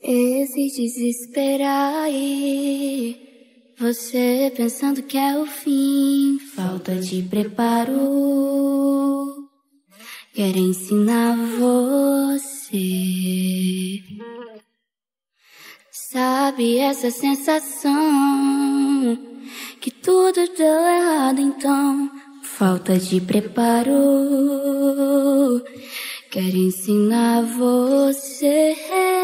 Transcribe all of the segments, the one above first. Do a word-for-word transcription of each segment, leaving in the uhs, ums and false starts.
Esse desesperar aí, você pensando que é o fim, falta de preparo. Quero ensinar você. Sabe essa sensação que tudo deu errado, então falta de preparo. Quero ensinar você.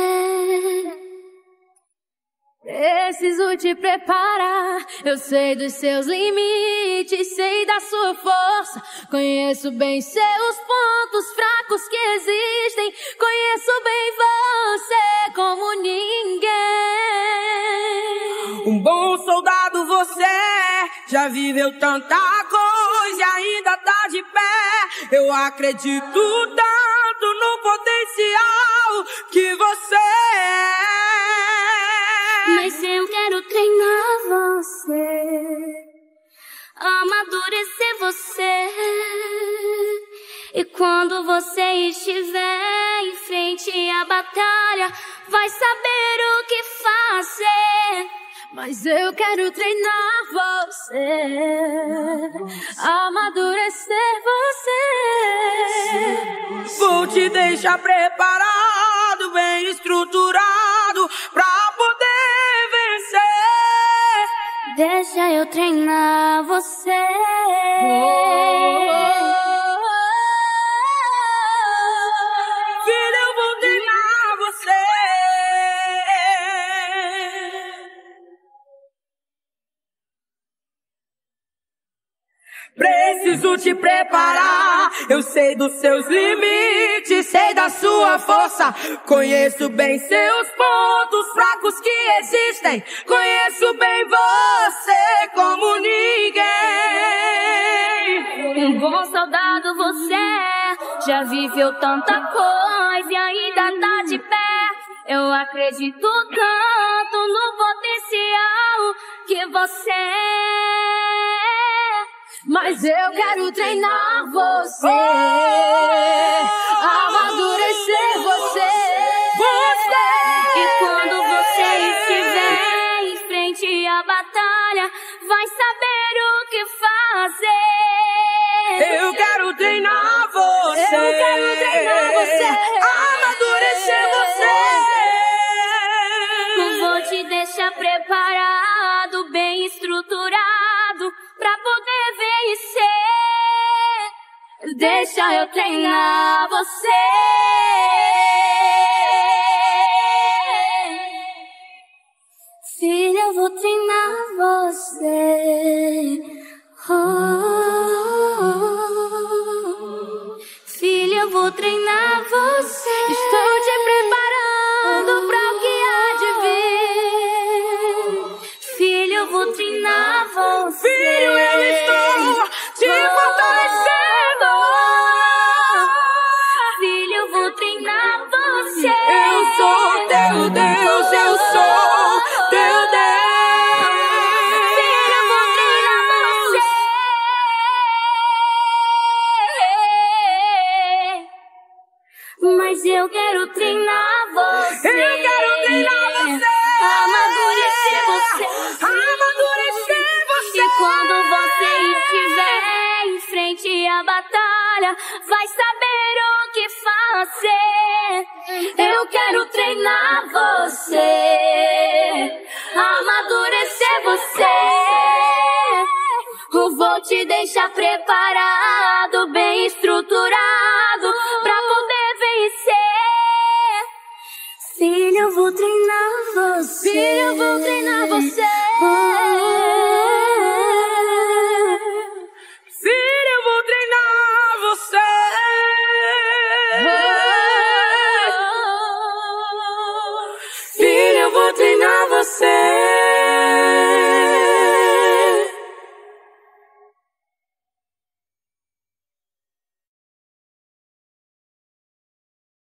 Preciso te preparar. Eu sei dos seus limites, sei da sua força. Conheço bem seus pontos fracos que existem. Conheço bem você como ninguém. Um bom soldado você é, já viveu tanta coisa e ainda tá de pé. Eu acredito tanto no potencial que você é. Mas eu quero treinar você, amadurecer você. E quando você estiver em frente à batalha, vai saber o que fazer. Mas eu quero treinar você, amadurecer você. Vou te deixar preparado, bem estruturado pra poder vencer. Deixa eu treinar você. Filho, eu vou treinar você. Preciso te preparar. Eu sei dos seus limites, sei da sua força. Conheço bem seus pontos fracos que existem. Conheço bem você como ninguém. Um bom soldado você é, já viveu tanta coisa e ainda tá de pé. Eu acredito tanto no potencial que você é. Mas eu quero treinar você, amadurecer você. Você! E quando você estiver em frente à batalha, vai saber o que fazer. Eu quero treinar você. Eu quero treinar você, amadurecer você. Vou te deixar preparado, bem estruturado, pra poder vencer. Deixa eu treinar você. Filha, eu vou treinar você. Oh, oh, oh. Filha, eu vou treinar você. Estou te preparando pra o que há de vir. Filho, eu vou treinar você. Filho, eu estou te fortalecendo. Filho, eu vou treinar você. Eu sou teu Deus, eu sou teu Deus. Filho, eu vou treinar você. Mas eu quero treinar você. Eu quero treinar você. Amadurecer você. Amadurecer você. E quando você estiver em frente à batalha, vai saber o que fazer. Eu quero treinar você, amadurecer você. Eu vou te deixar preparado, bem estruturado, pra poder vencer. Filho, eu vou treinar você. Filho, eu vou treinar você. Oh,